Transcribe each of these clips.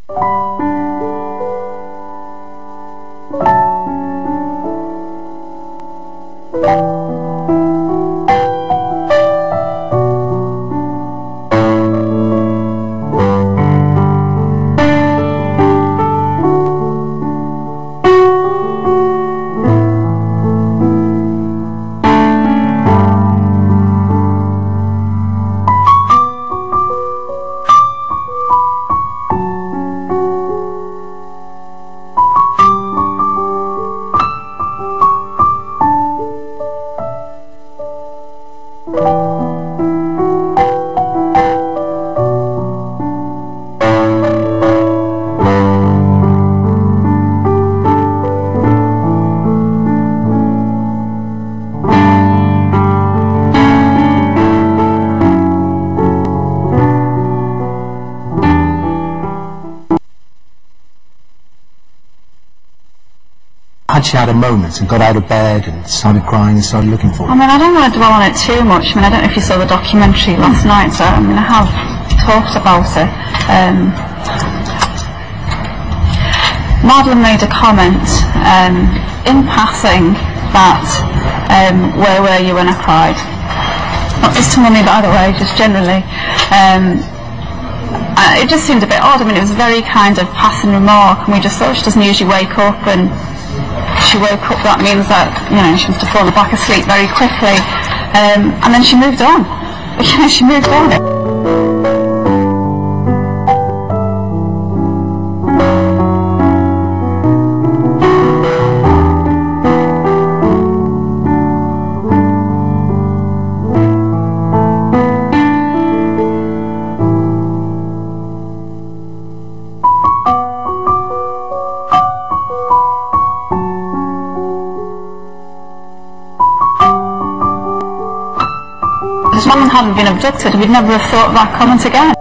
Had she had a moment and got out of bed and started crying and started looking for I mean, I don't want to dwell on it too much. I mean, I don't know if you saw the documentary last night, so I mean, I have talked about it. Madeline made a comment in passing that, where were you when I cried? Not just to Mummy, by the way, just generally. It just seemed a bit odd. I mean, it was a very kind of passing remark, and we just thought she doesn't usually wake up, and she woke up, that means that, you know, she must have fallen back asleep very quickly, and then she moved on. You know, she moved on. If Madeline hadn't been abducted, we'd never have thought of that comment again.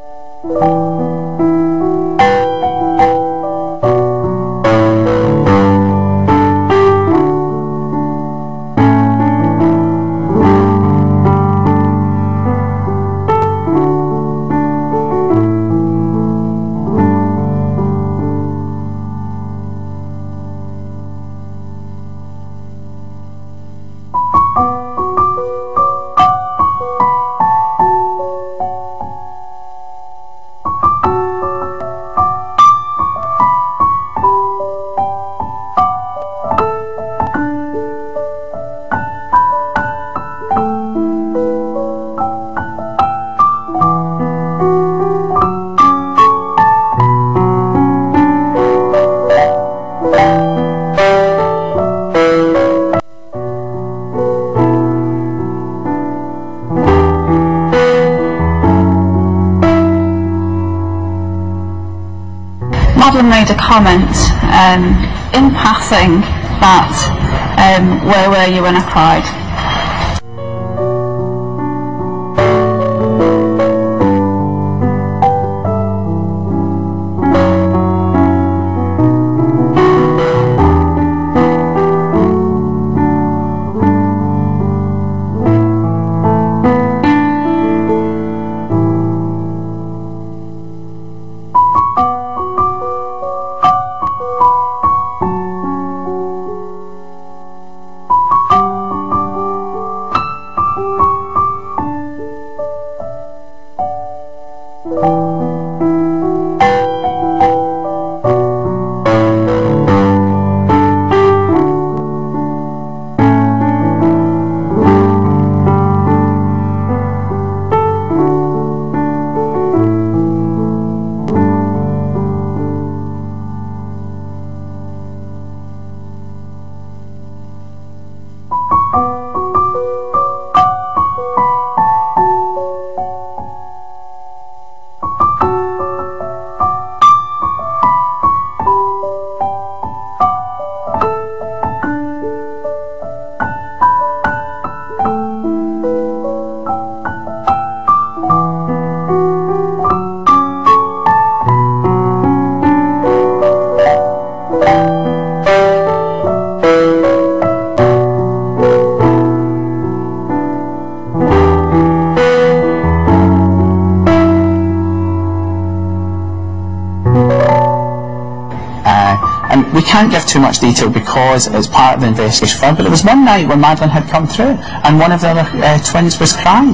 Madeline made a comment in passing that, where were you when I cried? And we can't give too much detail because it's part of the investigation further, but there was one night when Madeleine had come through and one of the other twins was crying.